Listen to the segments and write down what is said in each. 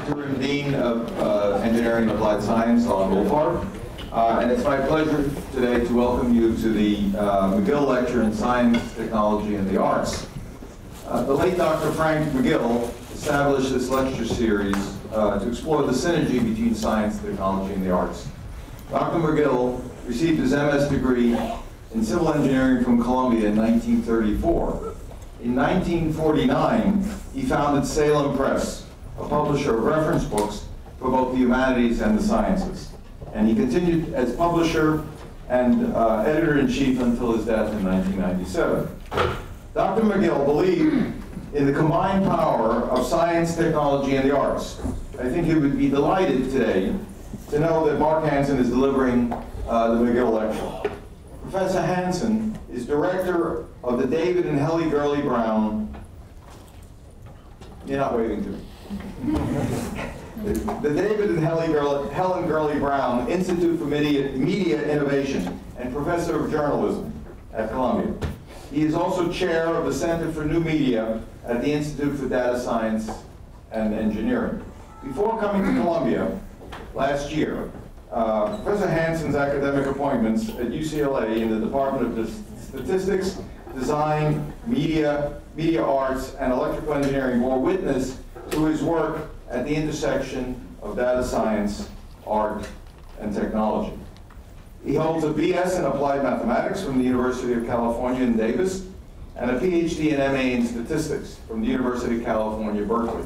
Interim Dean of Engineering and Applied Science on Wolfhard. And it's my pleasure today to welcome you to the Magill Lecture in Science, Technology, and the Arts. The late Dr. Frank Magill established this lecture series to explore the synergy between science, technology, and the arts. Dr. Magill received his MS degree in civil engineering from Columbia in 1934. In 1949, he founded Salem Press, a publisher of reference books for both the humanities and the sciences. And he continued as publisher and editor-in-chief until his death in 1997. Dr. Magill believed in the combined power of science, technology, and the arts. I think he would be delighted today to know that Mark Hansen is delivering the Magill Lecture. Professor Hansen is director of the David and Helen Gurley Brown. You're not waving to me. The David and Helen Gurley Brown Institute for Media Innovation and professor of journalism at Columbia. He is also chair of the Center for New Media at the Institute for Data Science and Engineering. Before coming to Columbia last year, Professor Hansen's academic appointments at UCLA in the Department of Statistics, Design, Media Arts, and Electrical Engineering bore witness to his work at the intersection of data science, art, and technology. He holds a BS in Applied Mathematics from the University of California in Davis, and a PhD and MA in Statistics from the University of California, Berkeley.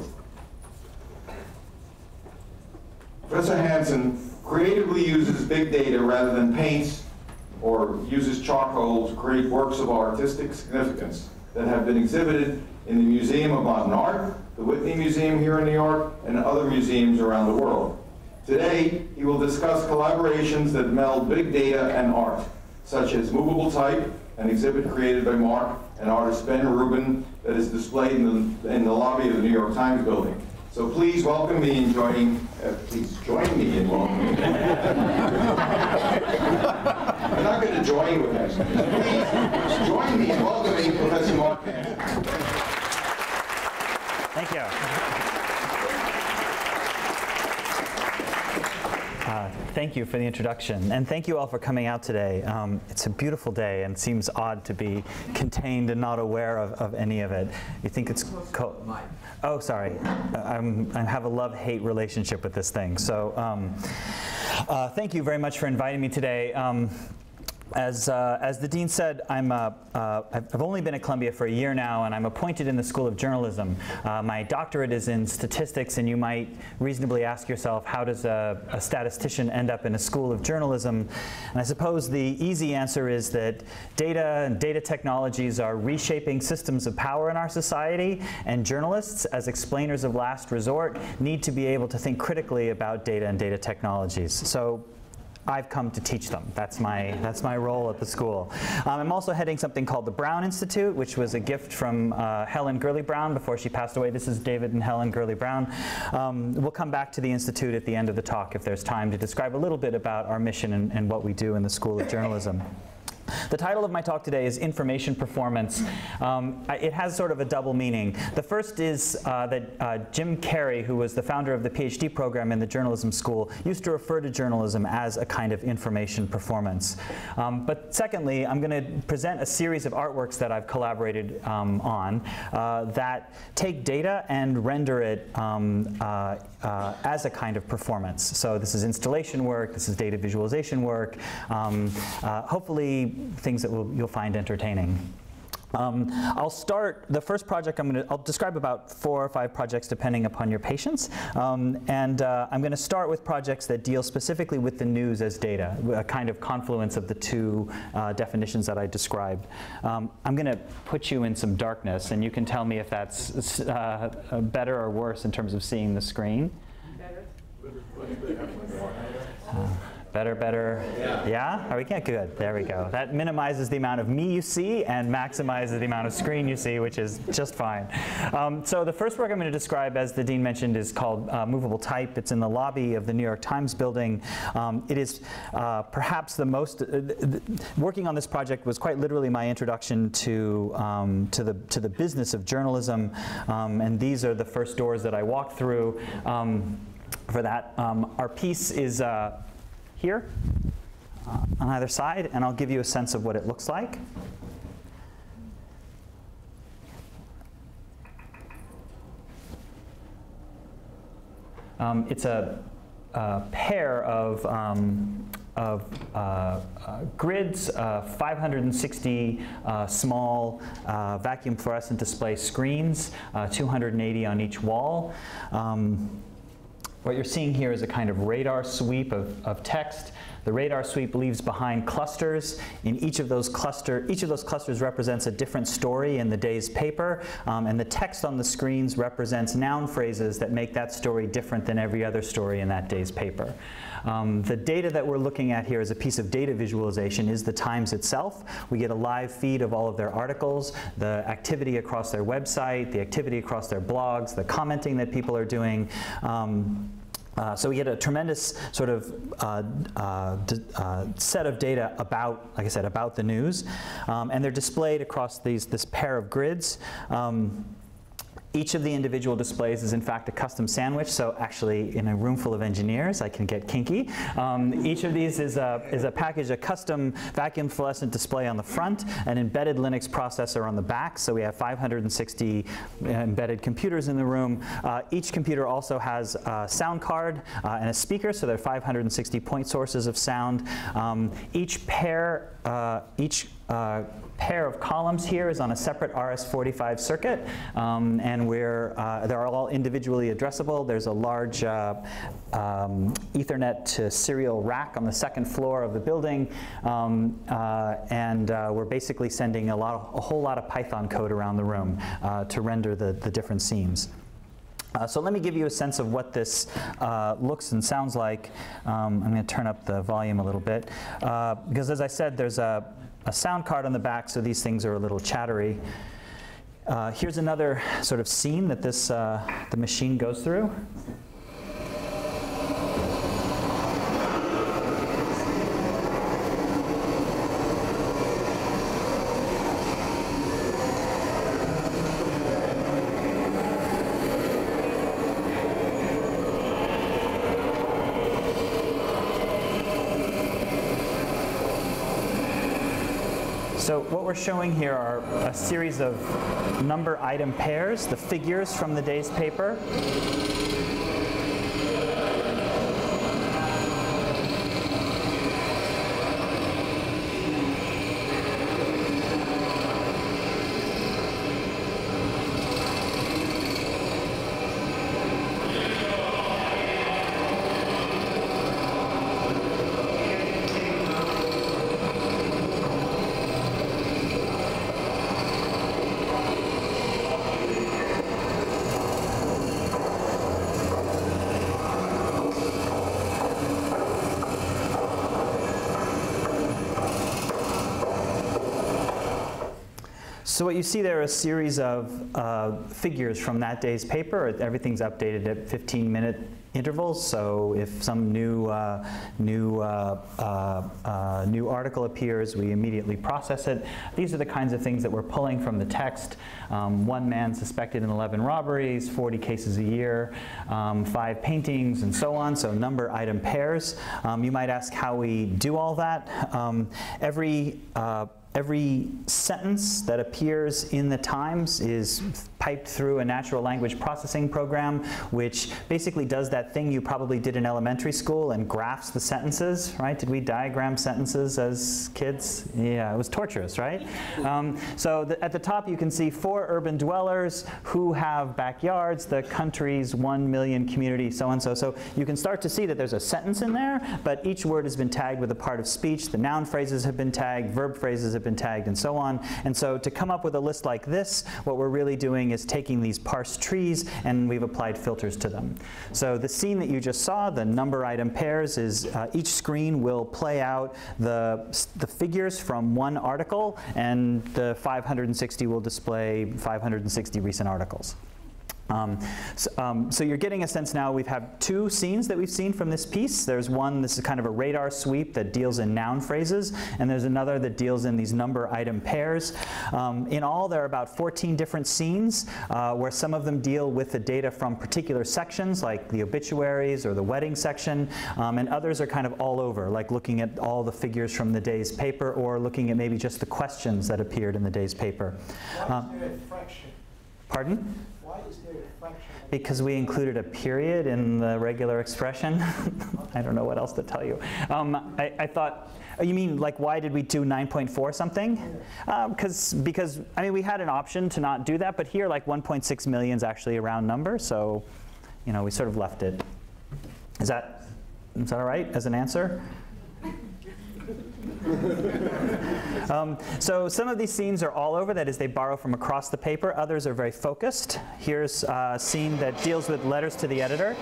Professor Hansen creatively uses big data rather than paints or uses charcoal to create works of artistic significance that have been exhibited in the Museum of Modern Art, the Whitney Museum here in New York, and other museums around the world. Today, he will discuss collaborations that meld big data and art, such as movable type, an exhibit created by Mark and artist Ben Rubin that is displayed in the lobby of the New York Times building. So please welcome me in joining, please join me in welcoming. I'm not going to join with that. Please join me in welcoming Professor Mark Hansen. Thank you. Thank you for the introduction, and thank you all for coming out today. It's a beautiful day, and seems odd to be contained and not aware of any of it. You think it's cold? Oh, sorry. I have a love-hate relationship with this thing. So thank you very much for inviting me today. As the dean said, I've only been at Columbia for a year now, and I'm appointed in the School of Journalism. My doctorate is in statistics, and you might reasonably ask yourself, how does a statistician end up in a School of Journalism? And I suppose the easy answer is that data and data technologies are reshaping systems of power in our society, and journalists, as explainers of last resort, need to be able to think critically about data and data technologies. So I've come to teach them. That's my role at the school. I'm also heading something called the Brown Institute, which was a gift from Helen Gurley Brown before she passed away. This is David and Helen Gurley Brown. We'll come back to the Institute at the end of the talk if there's time to describe a little bit about our mission and what we do in the School of Journalism. The title of my talk today is Information Performance. It has sort of a double meaning. The first is that Jim Carey, who was the founder of the PhD program in the journalism school, used to refer to journalism as a kind of information performance. But secondly, I'm going to present a series of artworks that I've collaborated on that take data and render it as a kind of performance. So this is installation work, this is data visualization work, hopefully things that you'll find entertaining. I'll start, the first project I'll describe about 4 or 5 projects depending upon your patience. I'm going to start with projects that deal specifically with the news as data, a kind of confluence of the two definitions that I described. I'm going to put you in some darkness, and you can tell me if that's better or worse in terms of seeing the screen. Better. Yeah? Are we getting good? There we go. That minimizes the amount of me you see and maximizes the amount of screen you see, which is just fine. So the first work I'm going to describe, as the dean mentioned, is called Movable Type. It's in the lobby of the New York Times building. It is perhaps the most, working on this project was quite literally my introduction to the business of journalism, and these are the first doors that I walked through. For that, our piece is here on either side, and I'll give you a sense of what it looks like. It's a pair of grids, 560 small vacuum fluorescent display screens, 280 on each wall. What you're seeing here is a kind of radar sweep of text. The radar sweep leaves behind clusters. In each of those clusters represents a different story in the day's paper, and the text on the screens represents noun phrases that make that story different than every other story in that day's paper. The data that we're looking at here as a piece of data visualization is the Times itself. We get a live feed of all of their articles, the activity across their website, the activity across their blogs, the commenting that people are doing. So we get a tremendous sort of set of data about, like I said, about the news, and they're displayed across this pair of grids. Each of the individual displays is in fact a custom sandwich, so actually in a room full of engineers I can get kinky. Each of these is a package, a custom vacuum fluorescent display on the front, an embedded Linux processor on the back, so we have 560 embedded computers in the room. Each computer also has a sound card and a speaker, so there are 560 point sources of sound. Each pair of columns here is on a separate RS-45 circuit, and they're all individually addressable. There's a large Ethernet to serial rack on the second floor of the building, and we're basically sending a whole lot of Python code around the room to render the different scenes. So let me give you a sense of what this looks and sounds like. I'm going to turn up the volume a little bit, because as I said, there's a sound card on the back, so these things are a little chattery. Here's another sort of scene that the machine goes through. So what we're showing here are a series of number item pairs, the figures from the day's paper. So what you see there are a series of figures from that day's paper. Everything's updated at 15-minute intervals. So if some new article appears, we immediately process it. These are the kinds of things that we're pulling from the text. 1 man suspected in 11 robberies, 40 cases a year, 5 paintings, and so on. So number item pairs. You might ask how we do all that. Every sentence that appears in the Times is piped through a natural language processing program, which basically does that thing you probably did in elementary school and graphs the sentences, right? Did we diagram sentences as kids? Yeah, it was torturous, right? At the top you can see 4 urban dwellers who have backyards, the country's 1 million community, so and so. So you can start to see that there's a sentence in there, but each word has been tagged with a part of speech. The noun phrases have been tagged, verb phrases have have been tagged, and so on. And so to come up with a list like this, what we're really doing is taking these parsed trees and we've applied filters to them. So the scene that you just saw, the number item pairs, is each screen will play out the figures from one article, and the 560 will display 560 recent articles. So you're getting a sense now. We've had two scenes that we've seen from this piece. There's one, this is kind of a radar sweep that deals in noun phrases, and there's another that deals in these number item pairs. In all, there are about 14 different scenes where some of them deal with the data from particular sections, like the obituaries or the wedding section, and others are kind of all over, like looking at all the figures from the day's paper or looking at maybe just the questions that appeared in the day's paper. Why is there a fraction? Pardon? Why is there a fraction? Because we included a period in the regular expression. I don't know what else to tell you. I thought, oh, you mean like why did we do 9.4 something? Because I mean we had an option to not do that, but here like 1.6 million is actually a round number, so you know we sort of left it. Is that all right as an answer? So some of these scenes are all over, that is they borrow from across the paper. Others are very focused. Here's a scene that deals with letters to the editor.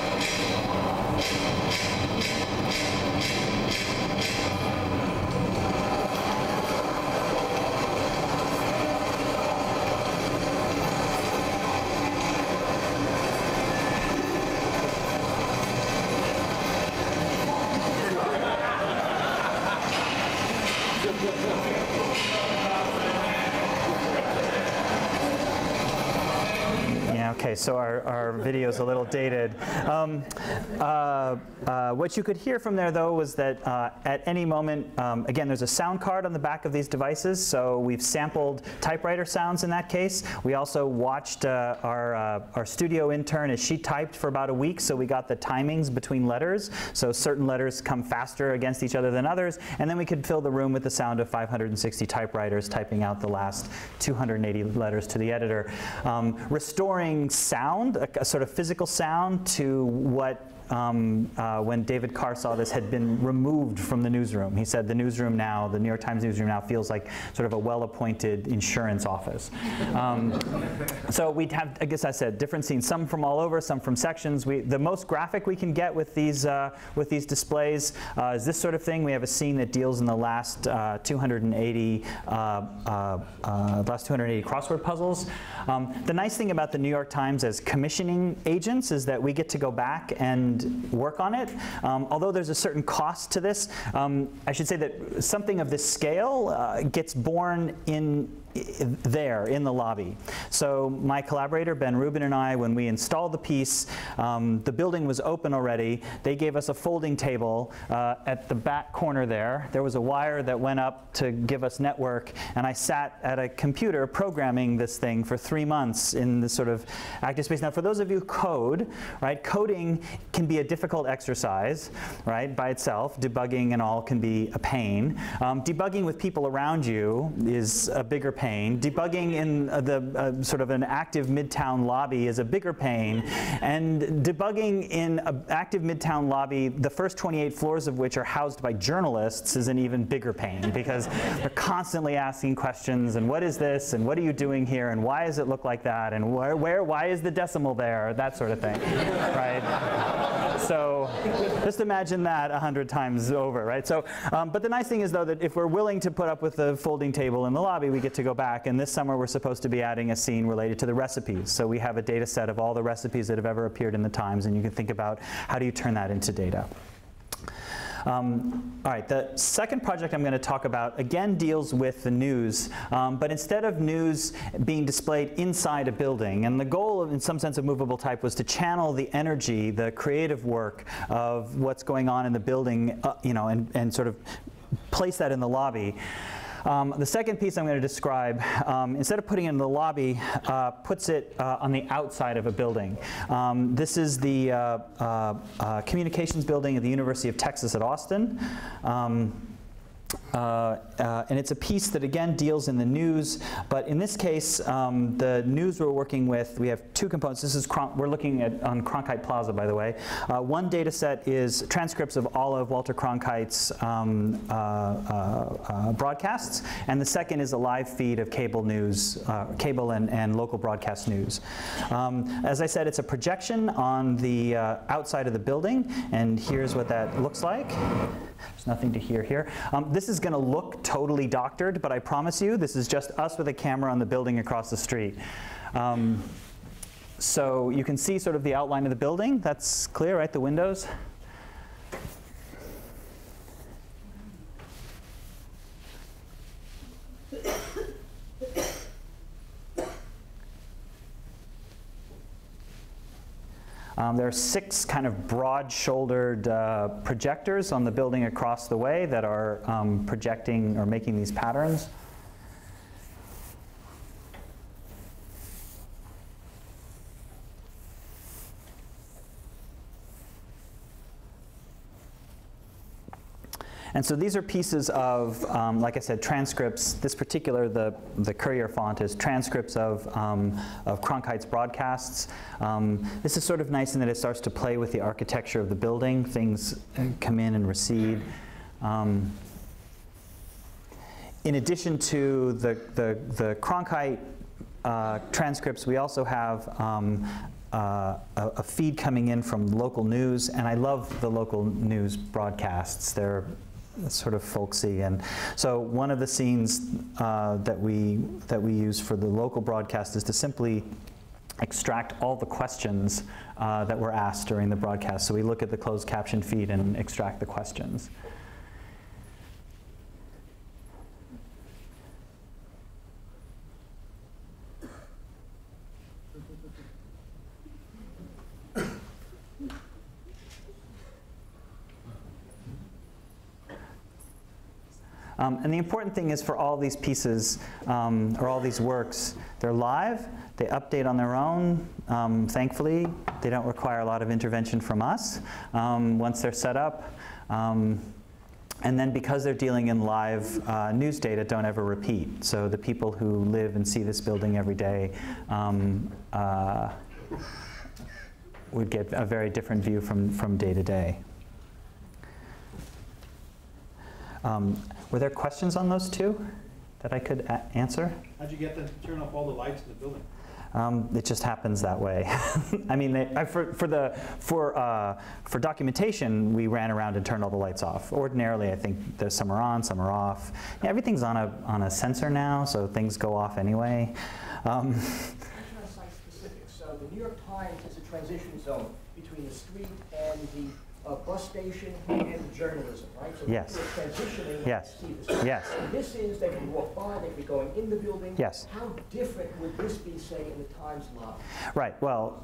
Okay, so our video is a little dated. What you could hear from there, though, was that at any moment, again, there's a sound card on the back of these devices, so we've sampled typewriter sounds in that case. We also watched our studio intern as she typed for about a week, so we got the timings between letters. So certain letters come faster against each other than others, and then we could fill the room with the sound of 560 typewriters typing out the last 280 letters to the editor. Restoring sound, a sort of physical sound, to what when David Carr saw this had been removed from the newsroom. He said the newsroom now, the New York Times newsroom now feels like sort of a well-appointed insurance office. So we'd have, I guess I said, different scenes, some from all over, some from sections. The most graphic we can get with these displays is this sort of thing. We have a scene that deals in the last 280 crossword puzzles. The nice thing about the New York Times as commissioning agents is that we get to go back and work on it. Although there's a certain cost to this, I should say that something of this scale gets born in the lobby. So my collaborator Ben Rubin and I, when we installed the piece, the building was open already. They gave us a folding table at the back corner there. There was a wire that went up to give us network, and I sat at a computer programming this thing for 3 months in this sort of active space. Now for those of you who code, right, coding can be a difficult exercise, right, by itself. Debugging and all can be a pain. Debugging with people around you is a bigger pain. Debugging in the sort of an active Midtown lobby is a bigger pain. And debugging in an active Midtown lobby, the first 28 floors of which are housed by journalists, is an even bigger pain, because they're constantly asking questions, and what is this, and what are you doing here, and why does it look like that, and why is the decimal there, that sort of thing, right? So just imagine that 100 times over, right? So, but the nice thing is, though, that if we're willing to put up with the folding table in the lobby, we get to go back. And this summer, we're supposed to be adding a scene related to the recipes. So we have a data set of all the recipes that have ever appeared in the Times, and you can think about how do you turn that into data. All right, the second project I'm going to talk about, again, deals with the news, but instead of news being displayed inside a building, and the goal, in some sense, of Movable Type was to channel the energy, the creative work of what's going on in the building, you know, and sort of place that in the lobby. The second piece I'm going to describe, instead of putting it in the lobby, puts it on the outside of a building. This is the communications building at the University of Texas at Austin. and it's a piece that again deals in the news, but in this case, the news we're working with, we have two components. This is we're looking at on Cronkite Plaza, by the way. One data set is transcripts of all of Walter Cronkite's broadcasts, and the second is a live feed of cable news, cable and local broadcast news. As I said, it's a projection on the outside of the building, and here's what that looks like. There's nothing to hear here. This is going to look totally doctored, but I promise you, this is just us with a camera on the building across the street. So you can see sort of the outline of the building. That's clear, right? The windows. There are 6 kind of broad-shouldered projectors on the building across the way that are projecting or making these patterns. And so these are pieces of, like I said, transcripts. This particular, the Courier font is transcripts of Cronkite's broadcasts. This is sort of nice in that it starts to play with the architecture of the building. Things come in and recede. In addition to the Cronkite transcripts, we also have a feed coming in from local news, and I love the local news broadcasts. They're sort of folksy, and so one of the scenes that we use for the local broadcast is to simply extract all the questions that were asked during the broadcast. So we look at the closed caption feed and extract the questions. And the important thing is for all these pieces, or all these works, they're live, they update on their own. Thankfully, they don't require a lot of intervention from us once they're set up. And then because they're dealing in live news data, don't ever repeat. So the people who live and see this building every day would get a very different view from day to day. Were there questions on those two that I could answer? How'd you get them to turn off all the lights in the building? It just happens that way. I mean, for documentation, we ran around and turned all the lights off. Ordinarily, I think there's some are on, some are off. Yeah, everything's on a sensor now, so things go off anyway. Site specific. So the New York Times is a transition zone between the street and the bus station and journalism, right? So yes. People are transitioning yes. to see this. Yes. And this is, they can walk by, they can be going in the building. Yes. How different would this be, say, in the Times lobby? Right. Well,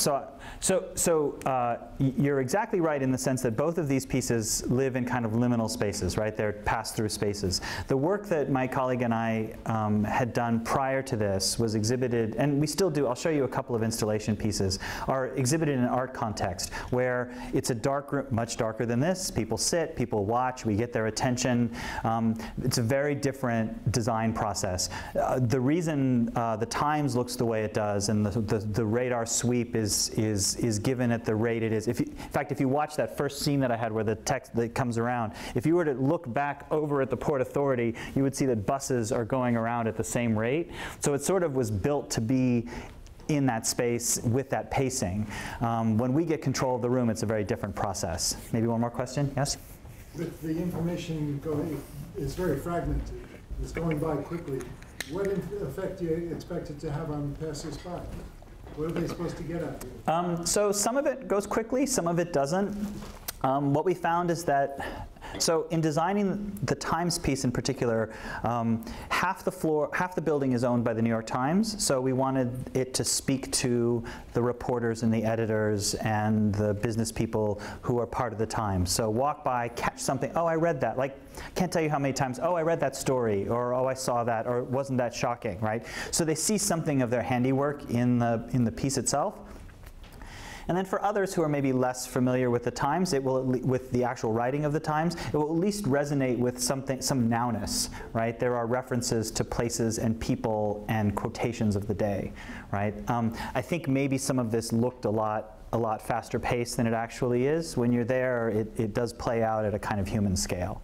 you're exactly right in the sense that both of these pieces live in kind of liminal spaces, right? They're pass-through spaces. The work that my colleague and I had done prior to this was exhibited, and we still do, I'll show you a couple of installation pieces, are exhibited in an art context where it's a dark room, much darker than this. People sit, people watch, we get their attention. It's a very different design process. The reason the Times looks the way it does and the radar sweep is given at the rate it is. In fact, if you watch that first scene that I had where the text that comes around, if you were to look back over at the Port Authority, you would see that buses are going around at the same rate. So it sort of was built to be in that space with that pacing. When we get control of the room, it's a very different process. Maybe one more question? Yes? With the information going, it's very fragmented. It's going by quickly. What effect do you expect it to have on passers-by? What are they supposed to get at you? So some of it goes quickly, some of it doesn't. What we found is that, so in designing the Times piece in particular, half the building is owned by the New York Times, so we wanted it to speak to the reporters and the editors and the business people who are part of the Times. So walk by, catch something, oh, I read that. Like, can't tell you how many times, oh, I read that story, or oh, I saw that, or wasn't that shocking, right? So they see something of their handiwork in the piece itself. And then for others who are maybe less familiar with the Times, it will, with the actual writing of the Times, it will at least resonate with something, some nowness, right? There are references to places and people and quotations of the day, right? I think maybe some of this looked a lot faster paced than it actually is. When you're there, it does play out at a kind of human scale.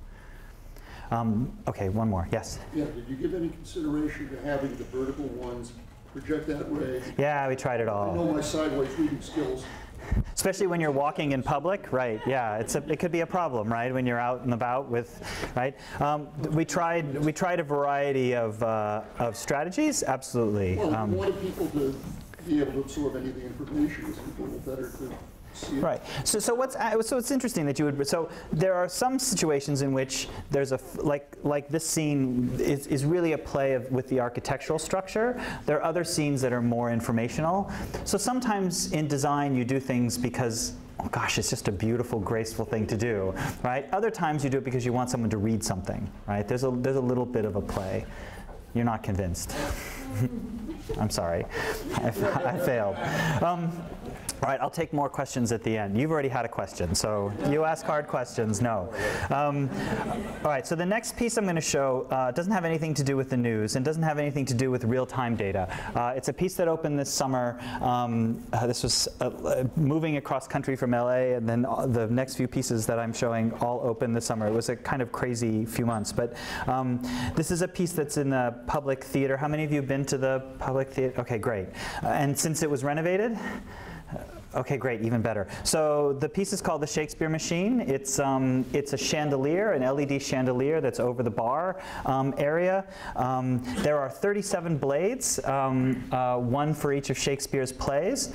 Okay, one more, yes? Yeah, did you give any consideration to having the vertical ones project that way? Yeah, we tried it all. I know my sideways reading skills. Especially when you're walking in public, right? Yeah, it could be a problem, right? When you're out and about with, right? We tried a variety of strategies, absolutely. Well, we wanted people to be able to absorb any of the information. It's a little better to see it. Right. So it's interesting that you would. So there are some situations in which there's like this scene is really a play with the architectural structure. There are other scenes that are more informational. So sometimes in design you do things because, oh gosh, it's just a beautiful, graceful thing to do, right? Other times you do it because you want someone to read something, right? There's a little bit of a play. You're not convinced. I'm sorry, I failed. All right, I'll take more questions at the end. You've already had a question, so you ask hard questions, no. All right, so the next piece I'm going to show doesn't have anything to do with the news and doesn't have anything to do with real-time data. It's a piece that opened this summer. This was moving across country from LA, and then the next few pieces that I'm showing all opened this summer. It was a kind of crazy few months, but this is a piece that's in the public theater. How many of you have been to the public theater? Okay, great. And since it was renovated? Okay, great, even better. So the piece is called The Shakespeare Machine. It's a chandelier, an LED chandelier that's over the bar area. There are 37 blades, one for each of Shakespeare's plays.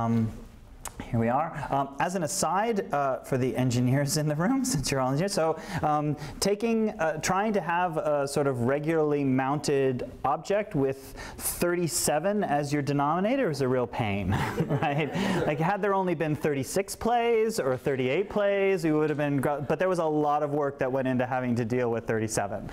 Here we are. As an aside, for the engineers in the room, since you're all engineers, so trying to have a sort of regularly mounted object with 37 as your denominator is a real pain, right? Like had there only been 36 plays or 38 plays, we would have been, but there was a lot of work that went into having to deal with 37.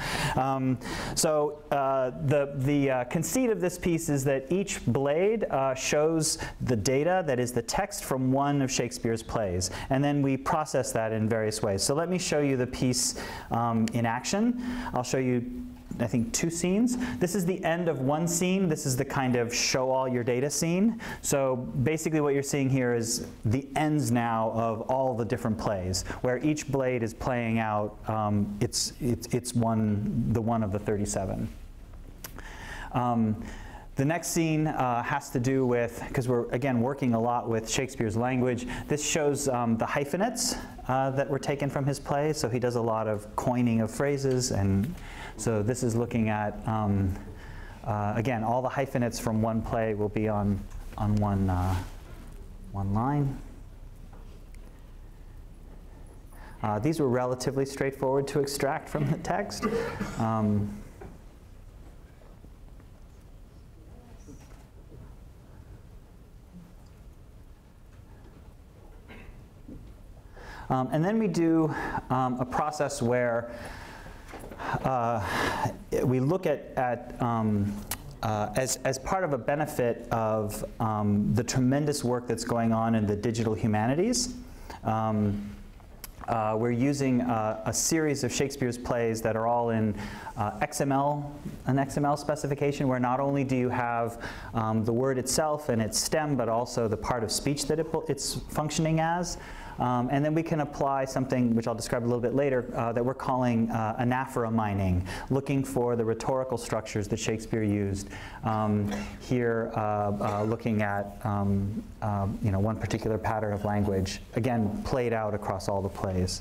The conceit of this piece is that each blade shows the data, that is the text from one of Shakespeare's plays, and then we process that in various ways. So let me show you the piece in action. I'll show you, I think, two scenes. This is the end of one scene. This is the kind of show all your data scene. So basically what you're seeing here is the ends now of all the different plays, where each blade is playing out the one of the 37. The next scene has to do with, because we're, again, working a lot with Shakespeare's language, this shows the hyphenates that were taken from his plays. So he does a lot of coining of phrases, and so this is looking at, again, all the hyphenates from one play will be on one line. These were relatively straightforward to extract from the text. And then we do a process where we look at as part of a benefit of the tremendous work that's going on in the digital humanities. We're using a series of Shakespeare's plays that are all in XML, an XML specification, where not only do you have the word itself and its stem, but also the part of speech that it's functioning as. And then we can apply something, which I'll describe a little bit later, that we're calling anaphora mining, looking for the rhetorical structures that Shakespeare used. Here, looking at one particular pattern of language, again, played out across all the plays.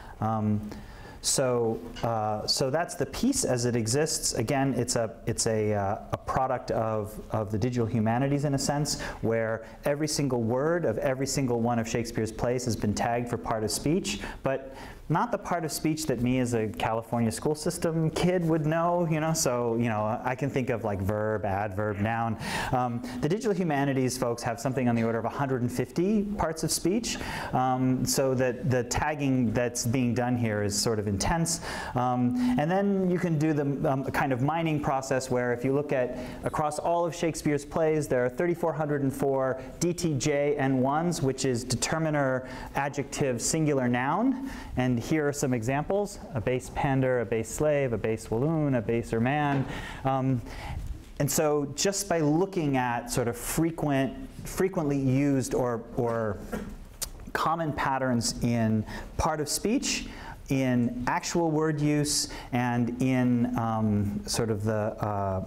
So that's the piece as it exists. Again, it's a product of the digital humanities in a sense, where every single word of every single one of Shakespeare's plays has been tagged for part of speech, but not the part of speech that me as a California school system kid would know, so, I can think of like verb, adverb, noun. The digital humanities folks have something on the order of 150 parts of speech, so that the tagging that's being done here is sort of intense. And then you can do the kind of mining process where if you look at across all of Shakespeare's plays, there are 3,404 DTJN1s, which is determiner, adjective, singular noun. And here are some examples: a base pander, a base slave, a base walloon, a baser man. And so just by looking at sort of frequently used or common patterns in part of speech, in actual word use, and in sort of the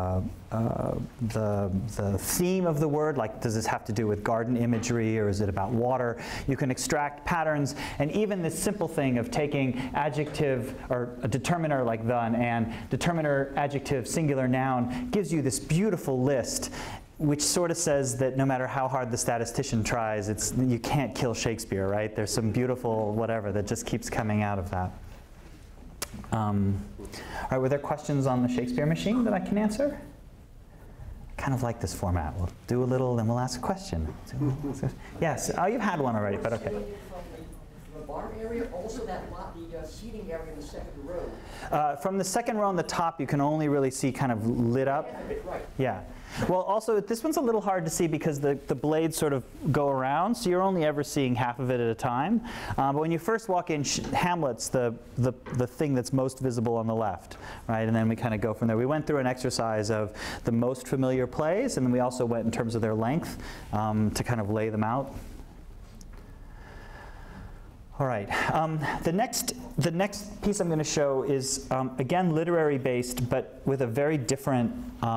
theme of the word, like does this have to do with garden imagery or is it about water? You can extract patterns, and even this simple thing of taking adjective or a determiner like the and determiner, adjective, singular noun gives you this beautiful list, which sort of says that no matter how hard the statistician tries, you can't kill Shakespeare, right? There's some beautiful whatever that just keeps coming out of that. All right, were there questions on the Shakespeare machine that I can answer? I kind of like this format. We'll do a little, then we'll ask a question. Yes, oh, you've had one already, but okay. From the bar area, also that lot, the seating area in the second row. From the second row on the top, you can only really see kind of lit up. Right. Yeah. Well, also, this one's a little hard to see because the blades sort of go around, so you're only ever seeing half of it at a time. But when you first walk in, Hamlet's the thing that's most visible on the left, right? And then we kind of go from there. We went through an exercise of the most familiar plays, and then we also went in terms of their length to kind of lay them out. All right. The next piece I'm going to show is, again, literary based, but with a very different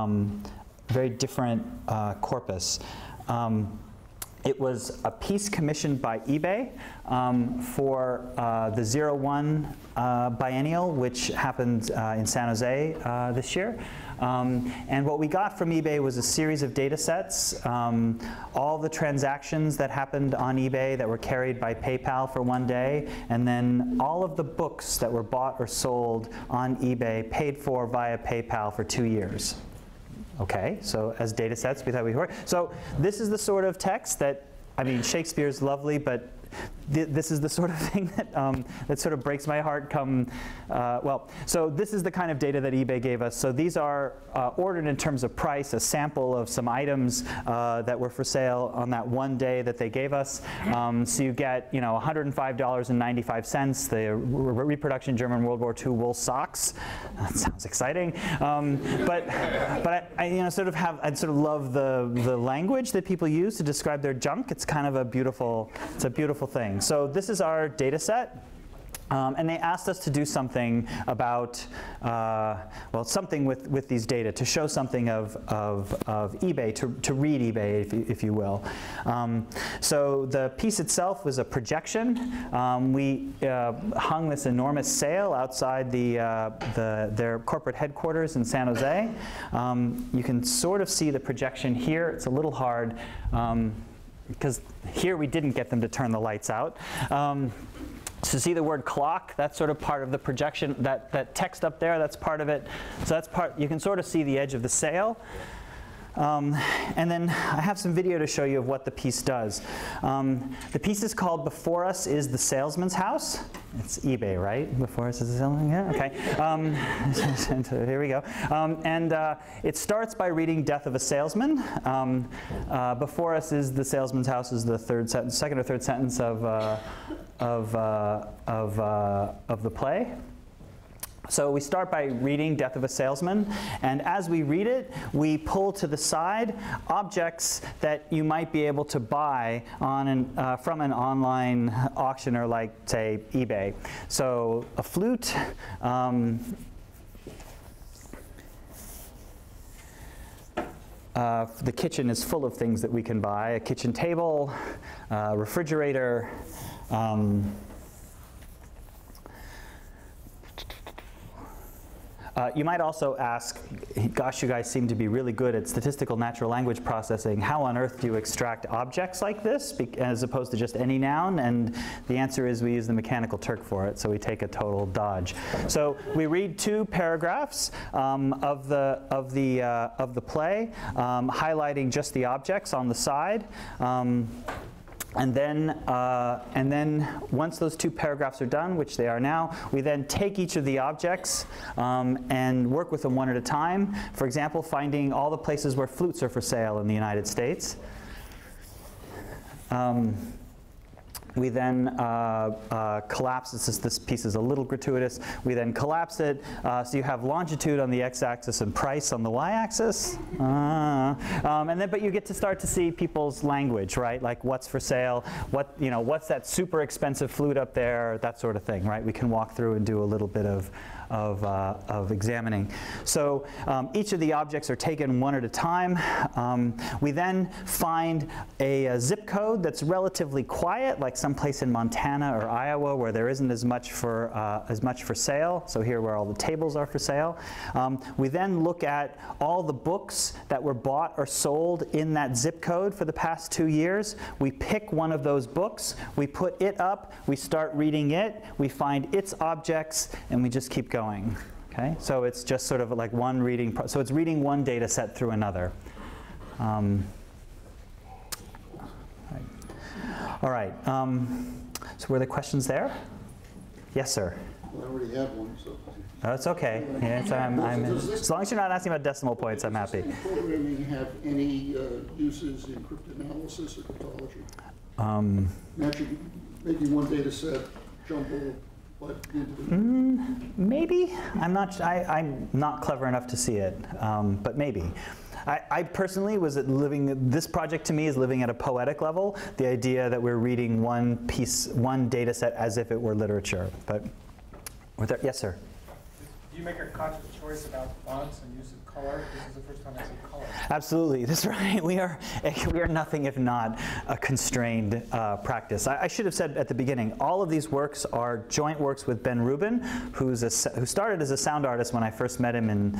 corpus. It was a piece commissioned by eBay for the 01 biennial, which happened in San Jose this year. And what we got from eBay was a series of data sets, all the transactions that happened on eBay that were carried by PayPal for one day, and then all of the books that were bought or sold on eBay paid for via PayPal for 2 years. Okay, so as data sets, we thought we'd work. So this is the sort of text that, I mean, Shakespeare's lovely, but this is the sort of thing that, that sort of breaks my heart well, so this is the kind of data that eBay gave us. So these are ordered in terms of price, a sample of some items that were for sale on that one day that they gave us. So you get, $105.95, the reproduction German World War II wool socks. That sounds exciting. But I sort of love the language that people use to describe their junk. It's kind of a beautiful thing. So this is our data set. And they asked us to do something about, well, something with these data, to show something of eBay, to read eBay, if you will. So the piece itself was a projection. We hung this enormous sail outside their corporate headquarters in San Jose. You can sort of see the projection here. It's a little hard because here we didn't get them to turn the lights out. So see the word clock, that's sort of part of the projection. That text up there, that's part of it. So that's part, you can sort of see the edge of the sail. And then I have some video to show you of what the piece does. The piece is called Before Us is the Salesman's House. It's eBay, right? Before Us is the Salesman, yeah, okay. Here we go. And it starts by reading Death of a Salesman. Before Us is the Salesman's House is the second or third sentence of the play. So we start by reading Death of a Salesman, and as we read it, we pull to the side objects that you might be able to buy on from an online auctioneer like, say, eBay. So a flute, the kitchen is full of things that we can buy, a kitchen table, refrigerator, You might also ask, gosh, you guys seem to be really good at statistical natural language processing. How on earth do you extract objects like this as opposed to just any noun? And the answer is we use the mechanical Turk for it, so we take a total dodge. So we read 2 paragraphs of the play, highlighting just the objects on the side. And then once those 2 paragraphs are done, which they are now, we then take each of the objects and work with them one at a time. For example, finding all the places where flutes are for sale in the United States. We then collapse, this piece is a little gratuitous, we then collapse it, so you have longitude on the x-axis and price on the y-axis. But you get to start to see people's language, right? Like what's for sale, what's that super expensive flute up there, that sort of thing, right? We can walk through and do a little bit of examining. So each of the objects are taken one at a time. We then find a zip code that's relatively quiet, like someplace in Montana or Iowa where there isn't as much for sale. So here where all the tables are for sale. We then look at all the books that were bought or sold in that zip code for the past 2 years. We pick one of those books, we put it up, we start reading it, we find its objects, and we just keep going. Okay? So it's just sort of like one reading, so it's reading one data set through another. All right. So were there questions there? Yes, sir. Well, I already have one, so. Oh, it's okay. Yeah, as long as you're not asking about decimal points, I'm happy. Does this programming have any uses in cryptanalysis or cryptology? Maybe one data set, jumble, but maybe. I'm not clever enough to see it, but maybe. I personally was this project to me is living at a poetic level, the idea that we're reading one data set as if it were literature. But yes, sir. Do you make a conscious choice about fonts and use of color? This is the first time I see color. Absolutely, that's right. We are nothing if not a constrained practice. I should have said at the beginning, all of these works are joint works with Ben Rubin, who started as a sound artist when I first met him in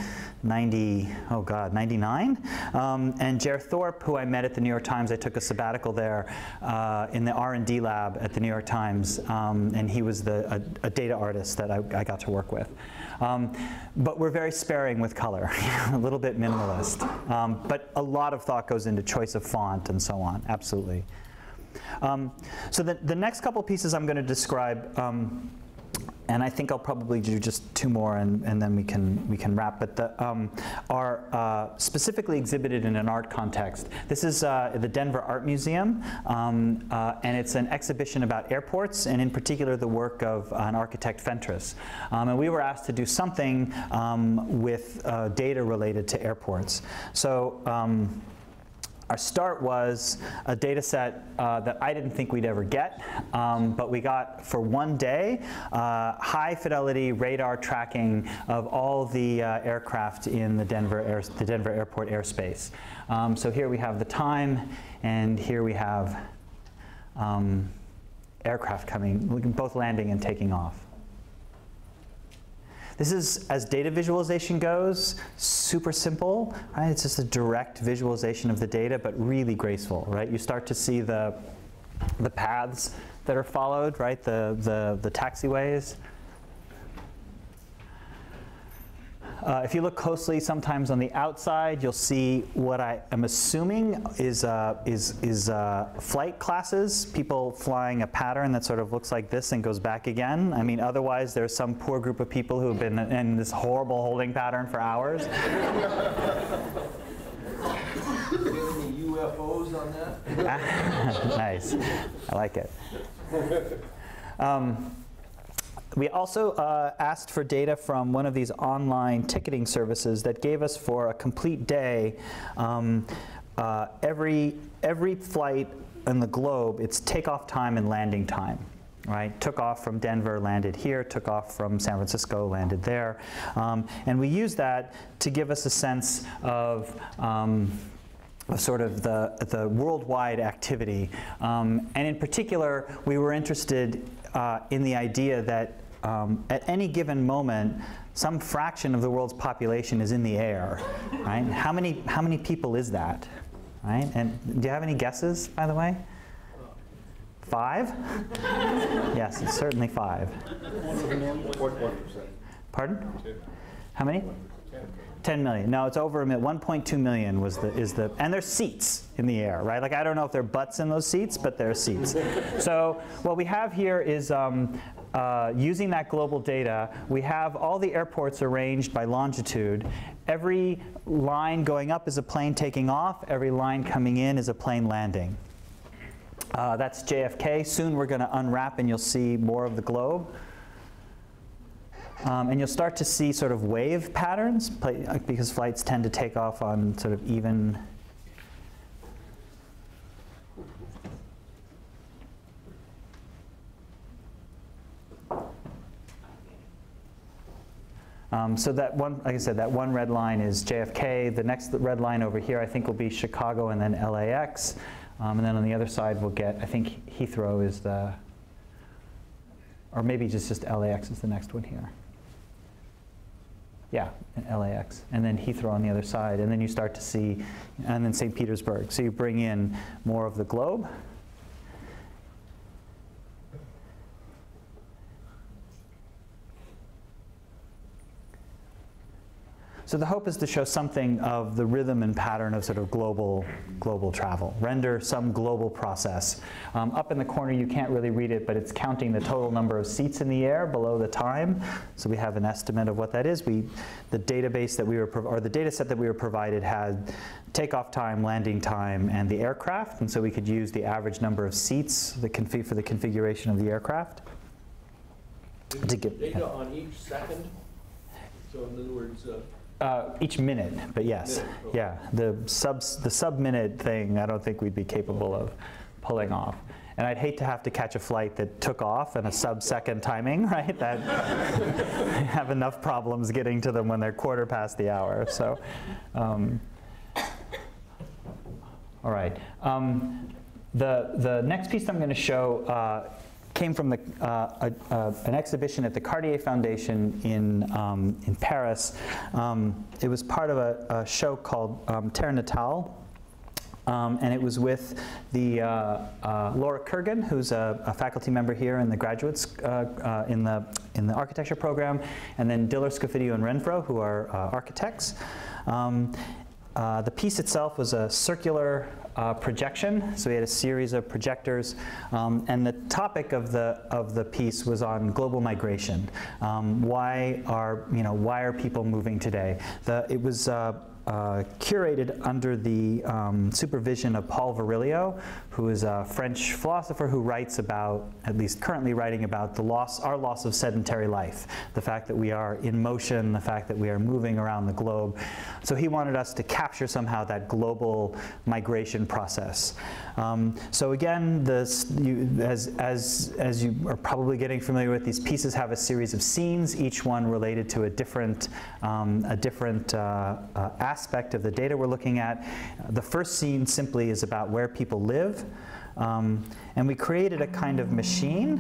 99, and Jer Thorpe, who I met at the New York Times. I took a sabbatical there in the R&D lab at the New York Times, and he was a data artist that I got to work with. But we're very sparing with color, a little bit minimalist. But a lot of thought goes into choice of font and so on, absolutely. So the next couple pieces I'm going to describe, and I think I'll probably do just 2 more and then we can wrap, but are specifically exhibited in an art context. This is the Denver Art Museum, and it's an exhibition about airports, and in particular the work of an architect, Fentress. And we were asked to do something with data related to airports. So our start was a data set that I didn't think we'd ever get, but we got for one day high fidelity radar tracking of all the aircraft in the Denver airport airspace. So here we have the time, and here we have aircraft coming, both landing and taking off. This is, as data visualization goes, super simple, right? It's just a direct visualization of the data, but really graceful, right? You start to see the paths that are followed, right? The taxiways. If you look closely, sometimes on the outside, you'll see what I am assuming is flight classes, people flying a pattern that sort of looks like this and goes back again. I mean, otherwise, there's some poor group of people who have been in this horrible holding pattern for hours. UFOs on that? Nice. I like it. We also asked for data from one of these online ticketing services that gave us for a complete day every flight in the globe, its takeoff time and landing time. Right? Took off from Denver, landed here, took off from San Francisco, landed there. And we used that to give us a sense of sort of the worldwide activity. And in particular, we were interested in the idea that at any given moment, some fraction of the world's population is in the air, right? How many people is that, right? And do you have any guesses, by the way? 5? Yes, it's certainly 5. Pardon? How many? 10 million. No, it's over a million. 1.2 million and there's seats in the air, right? Like, I don't know if there are butts in those seats, but there are seats. So what we have here is using that global data, we have all the airports arranged by longitude. Every line going up is a plane taking off. Every line coming in is a plane landing. That's JFK. Soon we're going to unwrap and you'll see more of the globe. And you'll start to see sort of wave patterns because flights tend to take off on sort of even. So that one, like I said, that one red line is JFK. The next red line over here I think will be Chicago and then LAX. And then on the other side we'll get, I think Heathrow is the, or maybe just LAX is the next one here. Yeah, LAX, and then Heathrow on the other side, and then you start to see, and then St. Petersburg. So you bring in more of the globe. So the hope is to show something of the rhythm and pattern of sort of global travel, render some global process. Up in the corner you can't really read it, but it's counting the total number of seats in the air below the time. So we have an estimate of what that is. The database that we were, or the data set that we were provided had takeoff time, landing time, and the aircraft, and so we could use the average number of seats for the configuration of the aircraft. To give data on each second. So in other words. Each minute, but yes, yeah. The sub-minute thing, I don't think we'd be capable of pulling off. And I'd hate to have to catch a flight that took off in a sub-second timing, right? That have enough problems getting to them when they're quarter past the hour. So, all right. The next piece I'm going to show came from an exhibition at the Cartier Foundation in Paris. It was part of a show called Terre Natale. And it was with the Laura Kurgan, who's a faculty member here in the graduates in the architecture program, and then Diller, Scofidio, and Renfro, who are architects. The piece itself was a circular projection, so we had a series of projectors, and the topic of the piece was on global migration. Why are people moving today? It was curated under the supervision of Paul Virilio, who is a French philosopher who writes about, at least currently writing about, our loss of sedentary life, the fact that we are in motion, the fact that we are moving around the globe. So he wanted us to capture somehow that global migration process. So again, as you are probably getting familiar with, these pieces have a series of scenes, each one related to a different aspect of the data we're looking at. The first scene simply is about where people live. And we created a kind of machine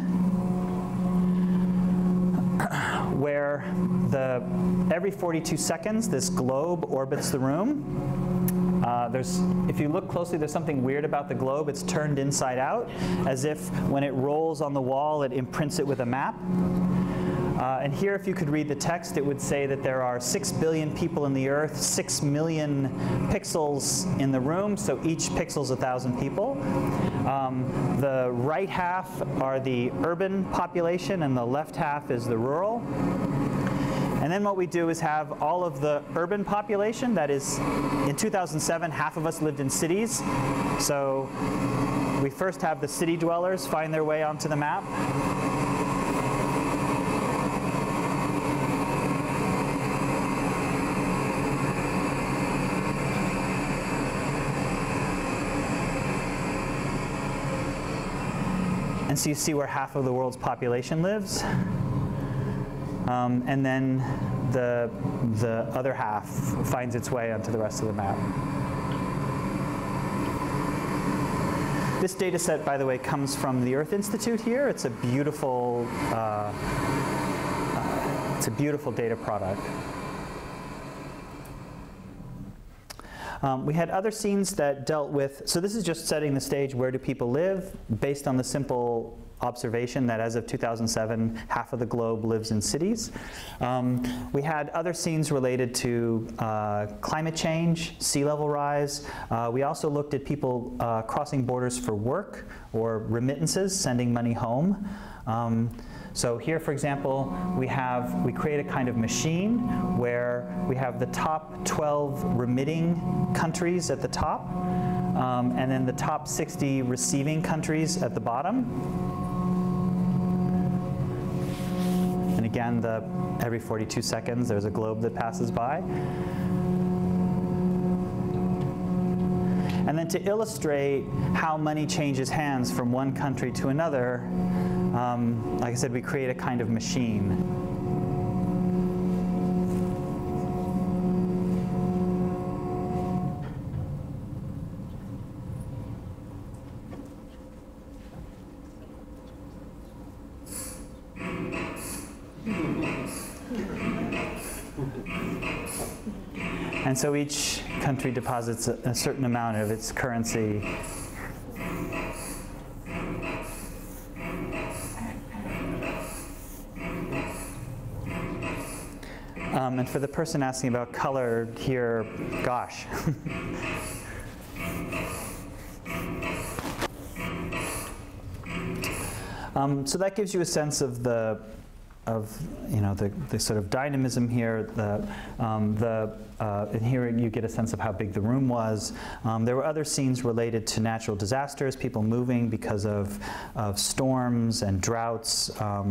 where every 42 seconds this globe orbits the room. If you look closely, there's something weird about the globe. It's turned inside out, as if when it rolls on the wall, it imprints it with a map. And here, if you could read the text, it would say that there are 6 billion people in the Earth, 6 million pixels in the room, so each pixel is 1,000 people. The right half are the urban population, and the left half is the rural. And then what we do is have all of the urban population. That is, in 2007, half of us lived in cities. So we first have the city dwellers find their way onto the map. And so you see where half of the world's population lives. And then the other half finds its way onto the rest of the map. This data set, by the way, comes from the Earth Institute here. It's a beautiful it's a beautiful data product. We had other scenes that dealt with, so this is just setting the stage, where do people live, based on the simple observation that as of 2007, half of the globe lives in cities. We had other scenes related to climate change, sea level rise. We also looked at people crossing borders for work or remittances, sending money home. So here, for example, we create a kind of machine where we have the top 12 remitting countries at the top, and then the top 60 receiving countries at the bottom. And again, every 42 seconds, there's a globe that passes by. And then to illustrate how money changes hands from one country to another, like I said, we create a kind of machine. And so each country deposits a certain amount of its currency. And for the person asking about color here, gosh. So that gives you a sense of the sort of dynamism here. And here you get a sense of how big the room was. There were other scenes related to natural disasters, people moving because of storms and droughts,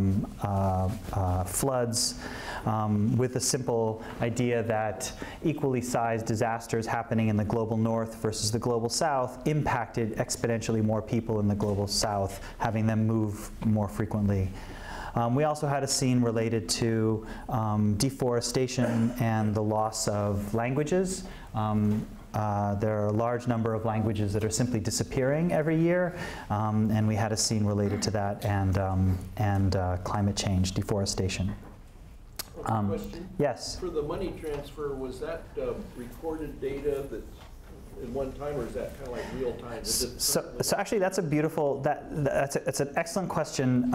floods, with the simple idea that equally sized disasters happening in the global north versus the global south impacted exponentially more people in the global south, having them move more frequently. We also had a scene related to deforestation and the loss of languages. There are a large number of languages that are simply disappearing every year, and we had a scene related to that and climate change, deforestation. Question? Yes? For the money transfer, was that recorded data that's in one time, or is that kind of like real time? So actually, that's a beautiful, that's an excellent question.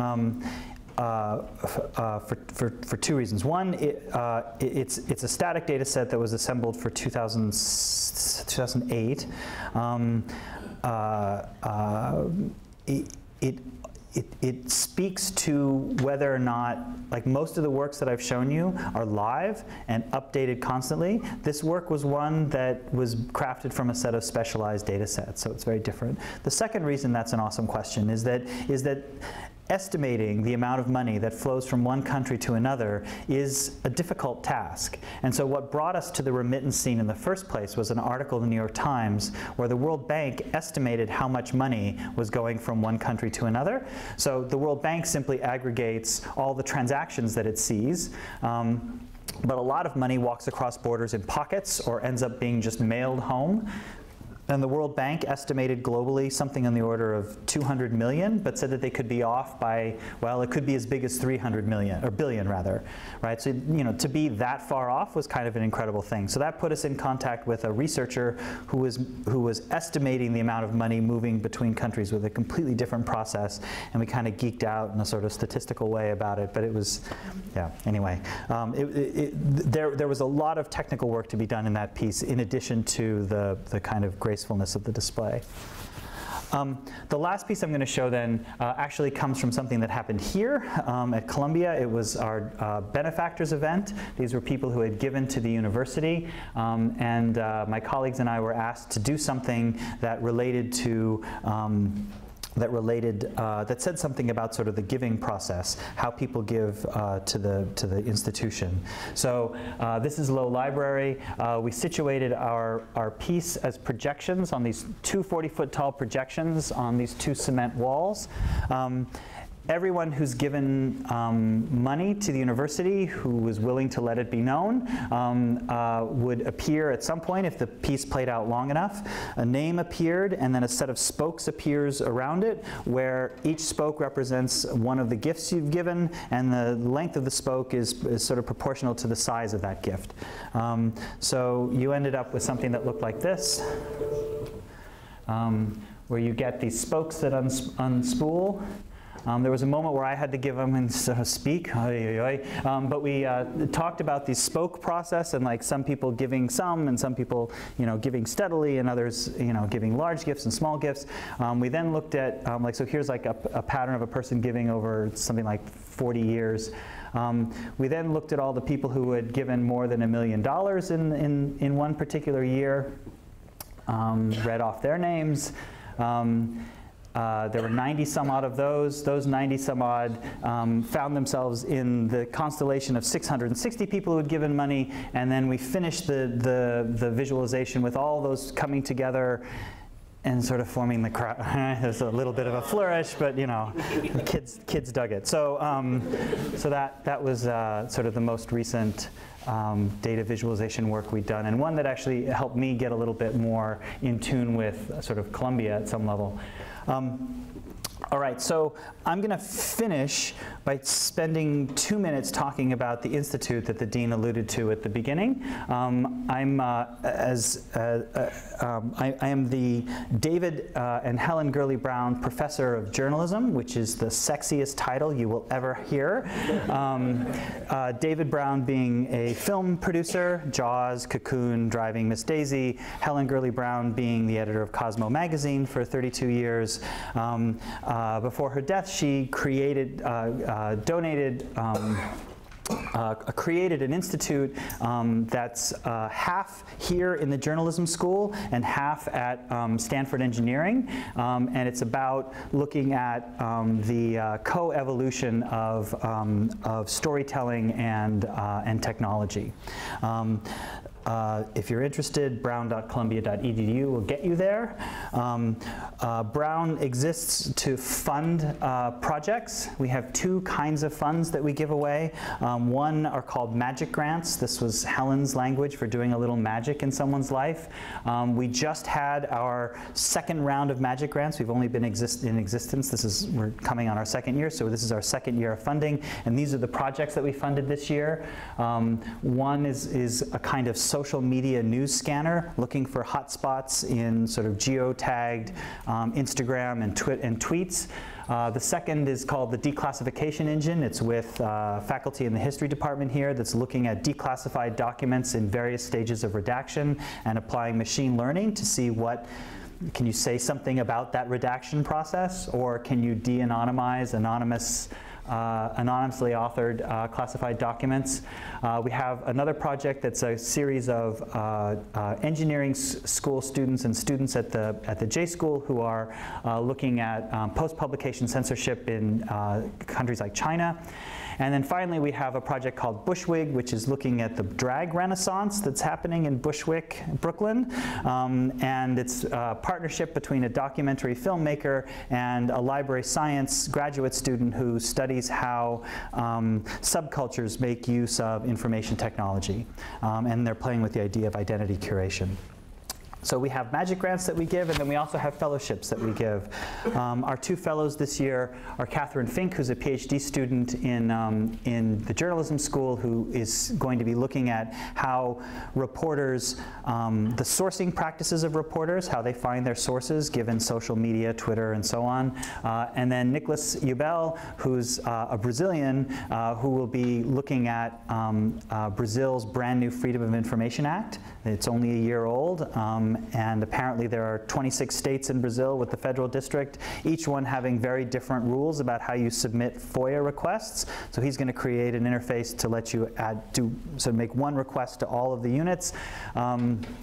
For two reasons. One, it's a static data set that was assembled for 2008. It speaks to whether or not, like most of the works that I've shown you are live and updated constantly. This work was one that was crafted from a set of specialized data sets, so it's very different. The second reason that's an awesome question is that estimating the amount of money that flows from one country to another is a difficult task. And so what brought us to the remittance scene in the first place was an article in the New York Times where the World Bank estimated how much money was going from one country to another. So the World Bank simply aggregates all the transactions that it sees. But a lot of money walks across borders in pockets or ends up being just mailed home. And the World Bank estimated globally something on the order of 200 million, but said that they could be off by, well, it could be as big as 300 million, or billion rather, right? So, to be that far off was kind of an incredible thing. So that put us in contact with a researcher who was estimating the amount of money moving between countries with a completely different process, and we kind of geeked out in a sort of statistical way about it, but it was, yeah, anyway. There was a lot of technical work to be done in that piece, in addition to the kind of gracefulness of the display. The last piece I'm going to show then actually comes from something that happened here at Columbia. It was our benefactors event. These were people who had given to the university, and my colleagues and I were asked to do something that related to that said something about sort of the giving process, how people give to the institution. So this is Low Library. We situated our piece as projections on these two 40-foot tall projections on these two cement walls. everyone who's given money to the university, who was willing to let it be known, would appear at some point if the piece played out long enough. A name appeared, and then a set of spokes appears around it, where each spoke represents one of the gifts you've given, and the length of the spoke is sort of proportional to the size of that gift. So you ended up with something that looked like this, where you get these spokes that unspool. There was a moment where I had to give them and sort of speak, but we talked about the spoke process, and like some people giving some, and some people, giving steadily, and others, giving large gifts and small gifts. We then looked at, so here's like a pattern of a person giving over something like 40 years. We then looked at all the people who had given more than $1 million in one particular year, read off their names. There were 90 some odd of those. Those 90 some odd found themselves in the constellation of 660 people who had given money, and then we finished the visualization with all those coming together and sort of forming the crowd. There's a little bit of a flourish, but the kids dug it. So so that was sort of the most recent data visualization work we'd done, and one that actually helped me get a little bit more in tune with sort of Columbia at some level. All right, so I'm going to finish by spending 2 minutes talking about the institute that the dean alluded to at the beginning. I am the David and Helen Gurley Brown Professor of Journalism, which is the sexiest title you will ever hear. David Brown being a film producer, Jaws, Cocoon, Driving Miss Daisy. Helen Gurley Brown being the editor of Cosmo magazine for 32 years. Before her death, she created an institute that's half here in the journalism school and half at Stanford Engineering, and it's about looking at the co-evolution of storytelling and technology. If you're interested, brown.columbia.edu will get you there. Brown exists to fund projects. We have two kinds of funds that we give away. One are called magic grants. This was Helen's language for doing a little magic in someone's life. We just had our second round of magic grants. We've only been in existence. We're coming on our second year, so this is our second year of funding, and these are the projects that we funded this year. One is a kind of social media news scanner looking for hotspots in sort of geotagged Instagram and tweets. The second is called the declassification engine. It's with faculty in the history department here that's looking at declassified documents in various stages of redaction and applying machine learning to see can you say something about that redaction process, or can you de-anonymize anonymously authored classified documents. We have another project that's a series of engineering school students and students at the J School who are looking at post-publication censorship in countries like China. And then finally, we have a project called Bushwig, which is looking at the drag renaissance that's happening in Bushwick, Brooklyn. And it's a partnership between a documentary filmmaker and a library science graduate student who studies how subcultures make use of information technology. And they're playing with the idea of identity curation. So we have magic grants that we give, and then we also have fellowships that we give. Our two fellows this year are Catherine Fink, who's a PhD student in the journalism school, who is going to be looking at how reporters, the sourcing practices of reporters, how they find their sources given social media, Twitter, and so on. And then Nicholas Ubel, who's a Brazilian, who will be looking at Brazil's brand new Freedom of Information Act. It's only a year old. And apparently there are 26 states in Brazil with the federal district, each one having very different rules about how you submit FOIA requests. So he's going to create an interface to let you make one request to all of the units.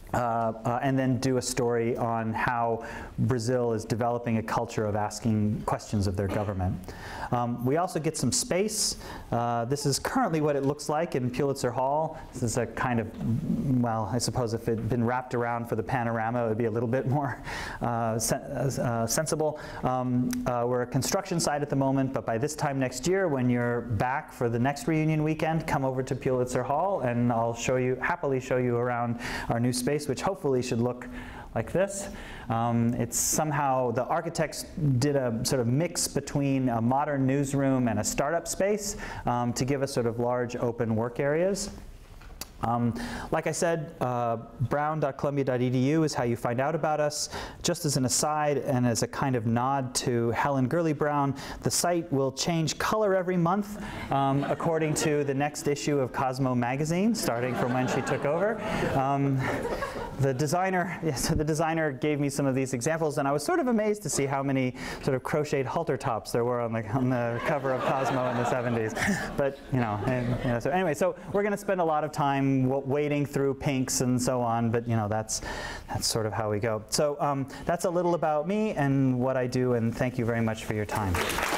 and then do a story on how Brazil is developing a culture of asking questions of their government. We also get some space. This is currently what it looks like in Pulitzer Hall. This is a kind of, well, I suppose if it had been wrapped around for the panorama, it would be a little bit more sensible. We're a construction site at the moment, but by this time next year, when you're back for the next reunion weekend, come over to Pulitzer Hall, and I'll happily show you around our new space, which hopefully should look like this. It's somehow, the architects did a sort of mix between a modern newsroom and a startup space to give us sort of large open work areas. Like I said, brown.columbia.edu is how you find out about us. Just as an aside and as a kind of nod to Helen Gurley Brown, the site will change color every month according to the next issue of Cosmo magazine, starting from when she took over. The designer gave me some of these examples, and I was sort of amazed to see how many sort of crocheted halter tops there were on the cover of Cosmo in the 70s. But, so anyway, so we're going to spend a lot of time wading through pinks and so on, but that's sort of how we go. So that's a little about me and what I do, and thank you very much for your time.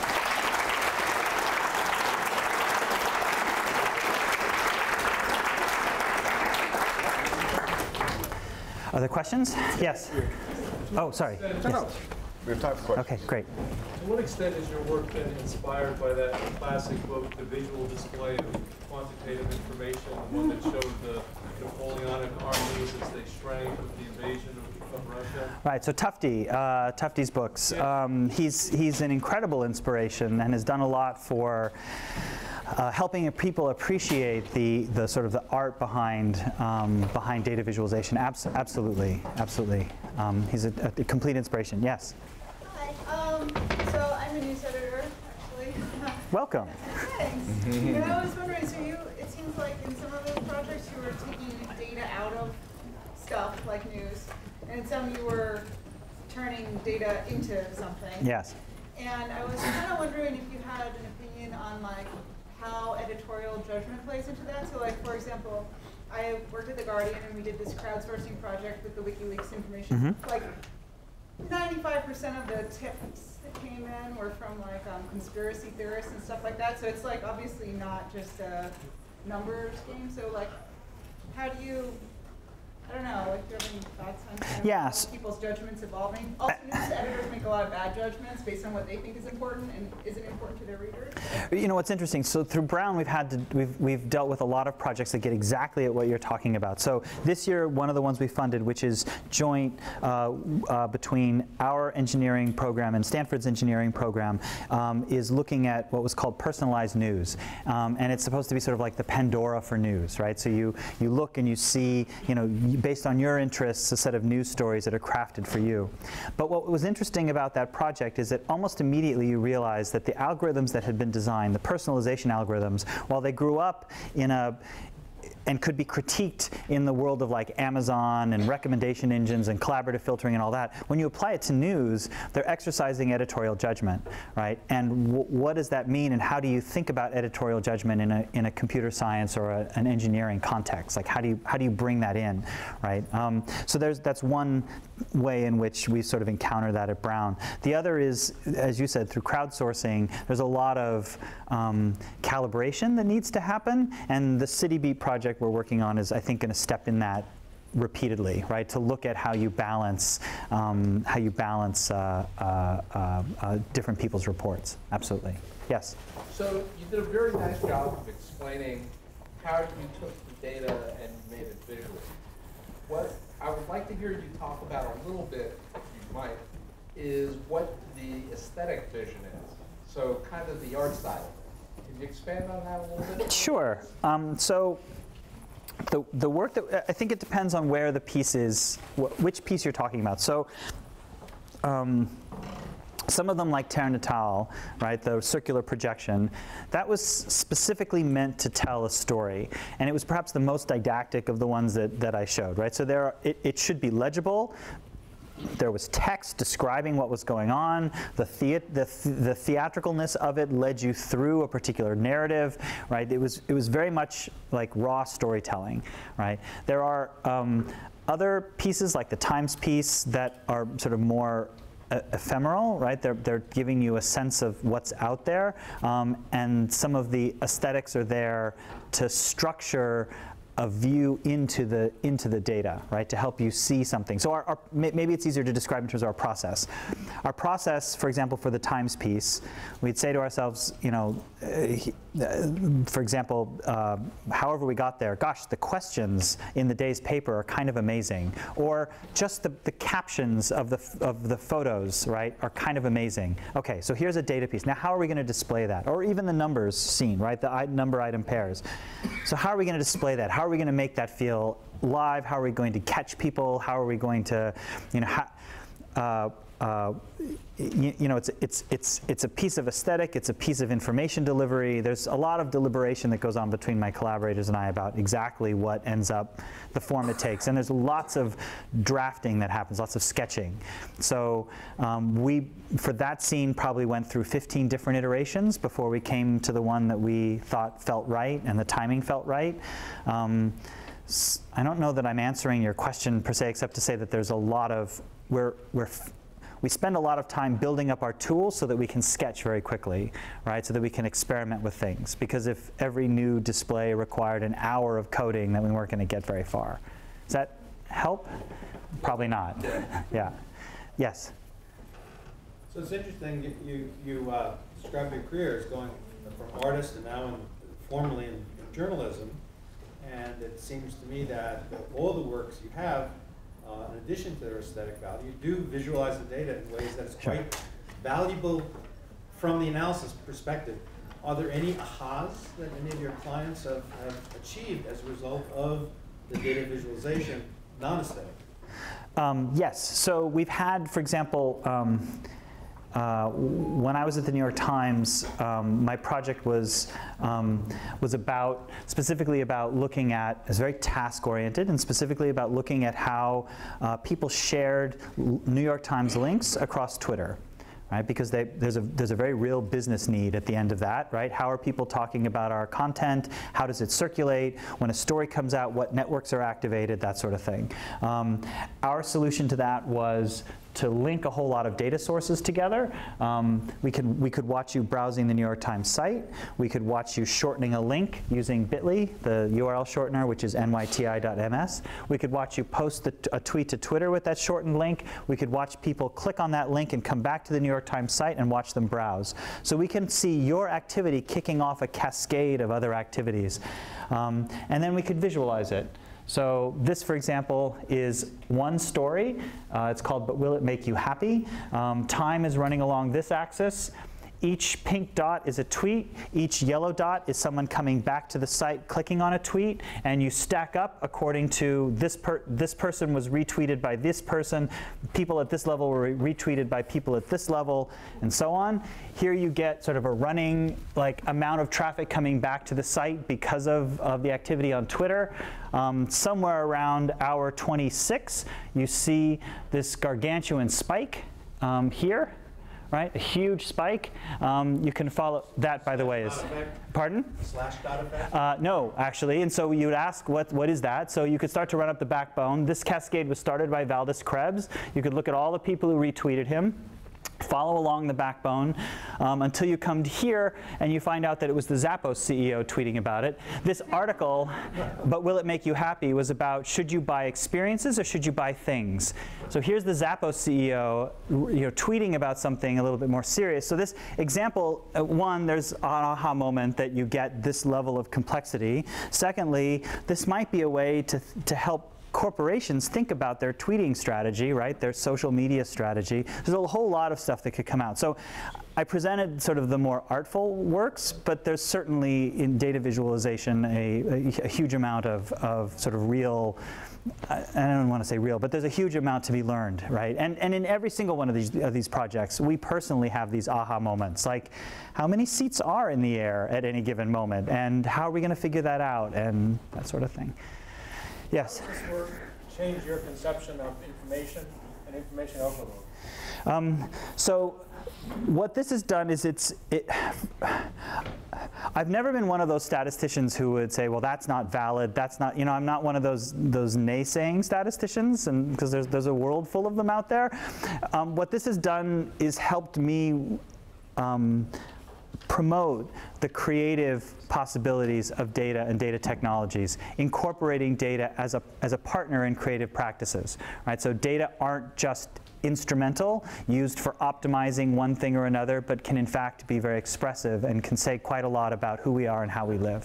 Other questions? Yes. Oh, sorry. Yes. We have time for questions. Okay, great. To what extent has your work been inspired by that classic book, The Visual Display of Quantitative Information, the one that showed the Napoleonic armies as they shrank with the invasion of Russia? Right, so Tufte's books. Yeah. He's an incredible inspiration and has done a lot for helping people appreciate the sort of the art behind data visualization. Absolutely. He's a complete inspiration. Yes. Hi. So I'm a news editor, actually. Welcome. Thanks. And I was wondering, so it seems like in some of those projects you were taking data out of stuff like news, and in some you were turning data into something. Yes. And I was kind of wondering if you had an opinion on like how editorial judgment plays into that. So like, for example, I worked at The Guardian and we did this crowdsourcing project with the WikiLeaks information. Like 95% of the tips that came in were from like conspiracy theorists and stuff like that. So it's like obviously not just a numbers game. So like, how do you, I don't know, like, do you have any thoughts on kind of Yes. how people's judgments evolving? Also, news editors make a lot of bad judgments based on what they think is important and isn't important to their readers. You know what's interesting? So through Brown, we've dealt with a lot of projects that get exactly at what you're talking about. So this year, one of the ones we funded, which is joint between our engineering program and Stanford's engineering program, is looking at what was called personalized news, and it's supposed to be sort of like the Pandora for news, right? So you look and you see, based on your interests, a set of news stories that are crafted for you. But what was interesting about that project is that almost immediately you realize that the algorithms that had been designed, the personalization algorithms, while they grew up and could be critiqued in the world of like Amazon and recommendation engines and collaborative filtering and all that, when you apply it to news, they're exercising editorial judgment, right? And what does that mean, and how do you think about editorial judgment in a computer science or an engineering context? Like how do you bring that in, right? So that's one way in which we sort of encounter that at Brown. The other is, as you said, through crowdsourcing, there's a lot of calibration that needs to happen, and the CityBeat project we're working on is, I think, going to step in that repeatedly, right? To look at how you balance different people's reports. Absolutely. Yes. So you did a very nice job of explaining how you took the data and made it visual. What I would like to hear you talk about a little bit, if you might, is what the aesthetic vision is. So kind of the art style. Can you expand on that a little bit? Sure. So the work that, I think it depends on where the piece is, which piece you're talking about. So some of them, like Terre Natale, right, the circular projection, that was specifically meant to tell a story, and it was perhaps the most didactic of the ones that I showed, right? So it should be legible, there was text describing what was going on. The theatricalness of it led you through a particular narrative, right? It was very much like raw storytelling, right? There are other pieces like the Times piece that are sort of more ephemeral, right? They're giving you a sense of what's out there, and some of the aesthetics are there to structure a view into the data, right, to help you see something. So maybe it's easier to describe in terms of our process. Our process, for example, for the Times piece, we'd say to ourselves, you know, for example, however we got there, gosh, the questions in the day's paper are kind of amazing, or just the captions of the photos, right, are kind of amazing. Okay, so here's a data piece. Now, how are we going to display that? Or even the numbers seen, right, the number item pairs. So how are we going to display that? How are we going to make that feel live? How are we going to catch people? How are we going to, you know, you know, it's a piece of aesthetic, it's a piece of information delivery. There's a lot of deliberation that goes on between my collaborators and I about exactly what ends up the form it takes. And there's lots of drafting that happens, lots of sketching. So we, for that scene, probably went through 15 different iterations before we came to the one that we thought felt right and the timing felt right. I don't know that I'm answering your question per se, except to say that there's a lot of, we spend a lot of time building up our tools so that we can sketch very quickly, right? So that we can experiment with things. Because if every new display required an hour of coding, then we weren't going to get very far. Does that help? Probably not. Yeah. Yes? So it's interesting, you described your career as going from artist to now formally in journalism. And it seems to me that all the works you have, in addition to their aesthetic value, you do visualize the data in ways that's quite valuable from the analysis perspective. Are there any ahas that any of your clients have achieved as a result of the data visualization, non-aesthetic? Yes. So we've had, for example, when I was at the New York Times, my project was specifically about looking at, it's very task-oriented, and specifically about looking at how people shared New York Times links across Twitter. Right? Because there's a very real business need at the end of that, right? How are people talking about our content? How does it circulate? When a story comes out, what networks are activated? That sort of thing. Our solution to that was to link a whole lot of data sources together. We could watch you browsing the New York Times site. We could watch you shortening a link using Bitly, the URL shortener, which is nyti.ms. We could watch you post a tweet to Twitter with that shortened link. We could watch people click on that link and come back to the New York Times site and watch them browse. So we can see your activity kicking off a cascade of other activities. And then we could visualize it. So this, for example, is one story. It's called But Will It Make You Happy? Time is running along this axis. Each pink dot is a tweet. Each yellow dot is someone coming back to the site, clicking on a tweet, and you stack up according to this person was retweeted by this person, people at this level were retweeted by people at this level, and so on. Here you get sort of a running amount of traffic coming back to the site because of the activity on Twitter. Somewhere around hour 26, you see this gargantuan spike here. Right, a huge spike. You can follow that, by the way, is pardon? Slash dot effect? No, actually. And so you would ask, what is that? So you could start to run up the backbone. This cascade was started by Valdez Krebs. You could look at all the people who retweeted him. Follow along the backbone until you come here and you find out that it was the Zappos CEO tweeting about it. This article, But Will It Make You Happy, was about should you buy experiences or should you buy things? So here's the Zappos CEO tweeting about something a little bit more serious. So this example, one, there's an aha moment that you get this level of complexity. Secondly, this might be a way to help corporations think about their tweeting strategy, right? Their social media strategy. There's a whole lot of stuff that could come out. So I presented sort of the more artful works, but there's certainly in data visualization a huge amount of sort of real, I don't want to say real, but there's a huge amount to be learned, right? And in every single one of these projects, we personally have these aha moments, like how many seats are in the air at any given moment, and how are we going to figure that out, and that sort of thing. Yes? Does this work change your conception of information and information overload? So what this has done is I've never been one of those statisticians who would say, well, that's not valid, that's not, I'm not one of those naysaying statisticians, and because there's a world full of them out there. What this has done is helped me promote the creative possibilities of data and data technologies, incorporating data as a partner in creative practices, right? So data aren't just instrumental, used for optimizing one thing or another, but can in fact be very expressive and can say quite a lot about who we are and how we live.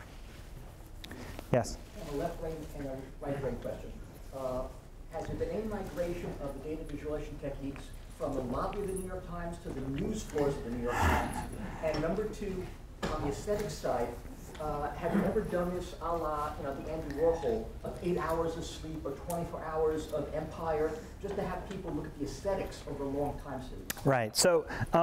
Yes? A left brain and a right brain question. Has there been any migration of the data visualization techniques from the lobby of the New York Times to the news floors of the New York Times? And number two, on the aesthetic side, have you ever done this a la the Andy Warhol of 8 hours of sleep or 24 hours of Empire, just to have people look at the aesthetics over a long time series? Right. So,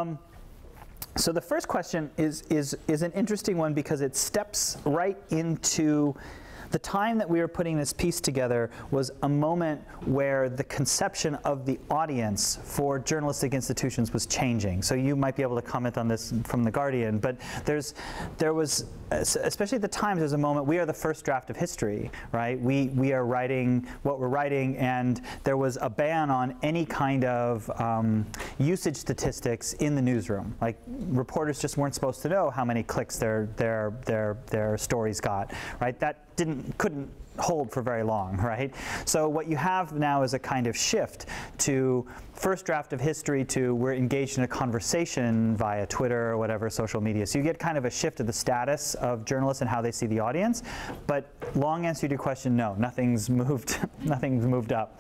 so the first question is an interesting one because it steps right into the time that we were putting this piece together was a moment where the conception of the audience for journalistic institutions was changing. So you might be able to comment on this from The Guardian, but there was, especially at the Times, there's a moment, we are the first draft of history, right? We are writing what we're writing, and there was a ban on any kind of usage statistics in the newsroom. Like, reporters just weren't supposed to know how many clicks their stories got, right? That couldn't hold for very long, right? So what you have now is a kind of shift to first draft of history to we're engaged in a conversation via Twitter or whatever social media. So you get kind of a shift of the status of journalists and how they see the audience. But long answer to your question, no, nothing's moved. Nothing's moved up.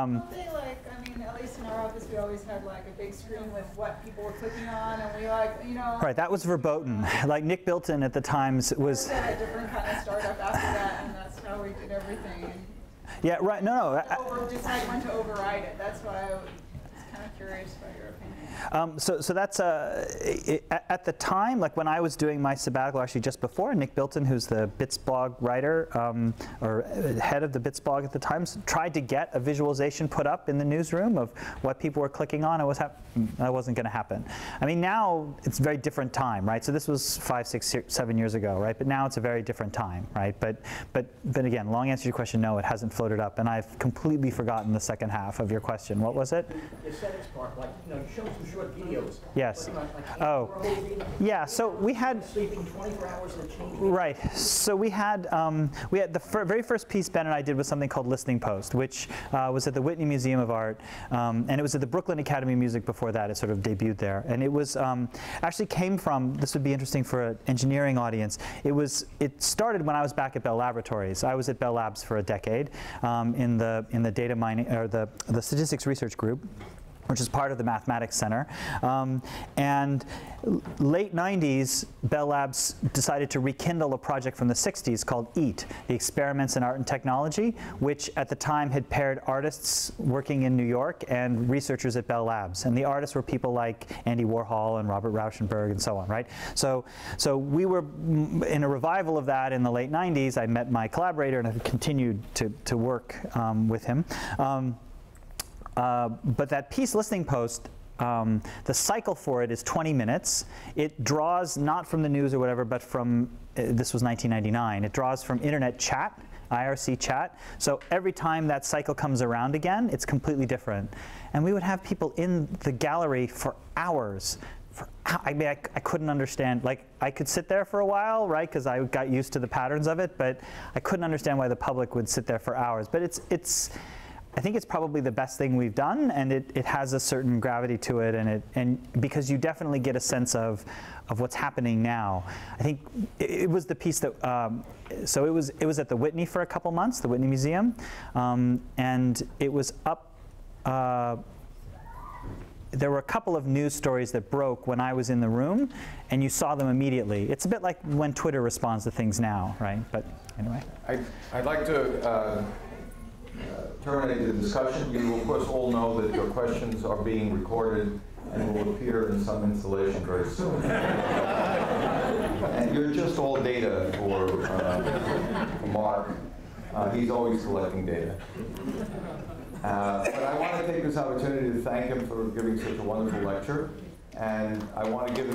At least in our office, we always had like a big screen with what people were clicking on, and we Right, that was verboten. Like Nick Bilton at the Times was. We had a different kind of startup after that, and that's how we did everything. Yeah, right. No. Decide when to override it. That's why I was kind of curious about your opinion. So that's at the time, like when I was doing my sabbatical, actually just before, Nick Bilton, who's the Bits blog writer or head of the Bits blog at the Times, tried to get a visualization put up in the newsroom of what people were clicking on. That wasn't going to happen. I mean, now it's a very different time, right? So this was 5, 6, 7 years ago, right? But now it's a very different time, right? But again, long answer to your question, no, it hasn't floated up, and I've completely forgotten the second half of your question. What was it? The aesthetics part, like you show some short videos. Yes. Yeah. So we had. Sleeping 24 hours and changing. Right. So we had the very first piece Ben and I did was something called Listening Post, which was at the Whitney Museum of Art, and it was at the Brooklyn Academy of Music before that. It sort of debuted there, and it was actually came from. This would be interesting for an engineering audience. It started when I was back at Bell Laboratories. I was at Bell Labs for a decade in the data mining or the statistics research group, which is part of the Mathematics Center. And late 90s, Bell Labs decided to rekindle a project from the 60s called EAT, the Experiments in Art and Technology, which at the time had paired artists working in New York and researchers at Bell Labs. And the artists were people like Andy Warhol and Robert Rauschenberg and so on, right? So we were in a revival of that in the late 90s. I met my collaborator and have continued to work with him. But that piece, Listening Post, the cycle for it is 20 minutes. It draws not from the news or whatever, but from, this was 1999, it draws from internet chat, IRC chat. So every time that cycle comes around again, it's completely different. And we would have people in the gallery for hours. I mean, I couldn't understand, like, I could sit there for a while, right, because I got used to the patterns of it, but I couldn't understand why the public would sit there for hours. But I think it's probably the best thing we've done, and it has a certain gravity to it, and because you definitely get a sense of what's happening now. I think it was the piece that so it was at the Whitney for a couple months, the Whitney Museum, and it was up. There were a couple of news stories that broke when I was in the room, and you saw them immediately. It's a bit like when Twitter responds to things now, right? But anyway, I'd like to. Terminate the discussion. You will, of course, all know that your questions are being recorded and will appear in some installation very soon. And you're just all data for Mark. He's always collecting data. But I want to take this opportunity to thank him for giving such a wonderful lecture. And I want to give him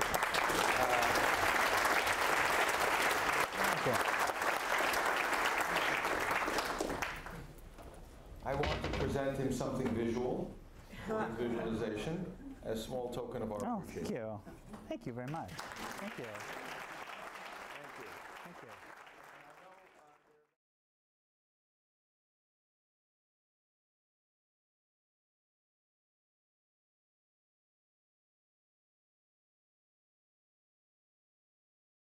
I want to present him something visual, visualization, a small token of our appreciation. Thank you. Thank you very much. Thank you.